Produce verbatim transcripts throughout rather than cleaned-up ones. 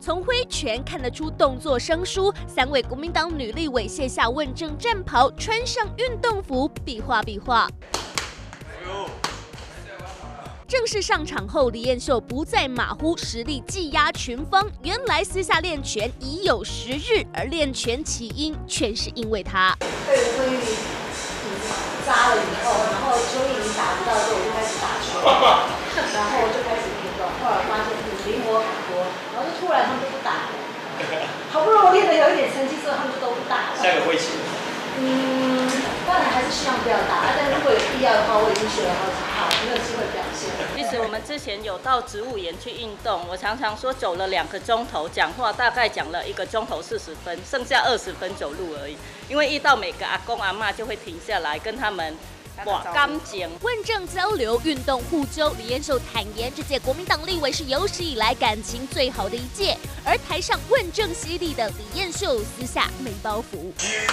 从挥拳看得出动作生疏，三位国民党女立委卸下问政战袍，穿上运动服，比划比划。 正式上场后，李彦秀不再马虎，实力技压群芳。原来私下练拳已有十日，而练拳起因全是因为他被吴慧玉扎了以后，然后邱意莹打不到之后，我就开始打球，然后我就开始运动。后来发现是灵活很多，然后就突然他们就不打了。好不容易练的有一点成绩之后，他们就都不打了。 下个会期。 嗯，当然还是希望不要打，但如果有必要的话，我已经学了好几套，没有机会表现。 其实我们之前有到植物园去运动，我常常说走了两个钟头，讲话大概讲了一个钟头四十分，剩下二十分走路而已。因为遇到每个阿公阿嬷就会停下来跟他们话感情。 问政交流、运动互揪，李彦秀坦言，这届国民党立委是有史以来感情最好的一届。而台上问政犀利的李彦秀，私下没包袱。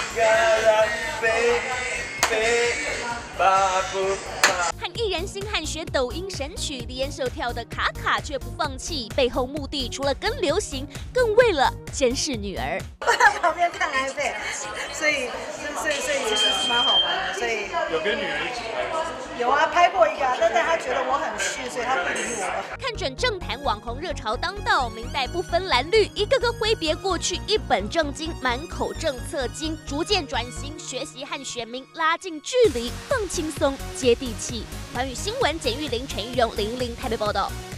和艺人星汉学抖音神曲，李彦秀跳的卡卡却不放弃，背后目的除了跟流行，更为了监视女儿。 我在旁边看 iPad， 所以所以所以其实是蛮好玩的。所以有跟女儿一起拍吗？ 有啊，拍过一个，但但他觉得我很逊，所以他不理我。 看准政坛网红热潮当道，明代不分蓝绿，一个个挥别过去一本正经，满口政策经，逐渐转型学习和选民拉近距离，更轻松接地气。环宇新闻简玉玲、陈玉荣零零台北报道。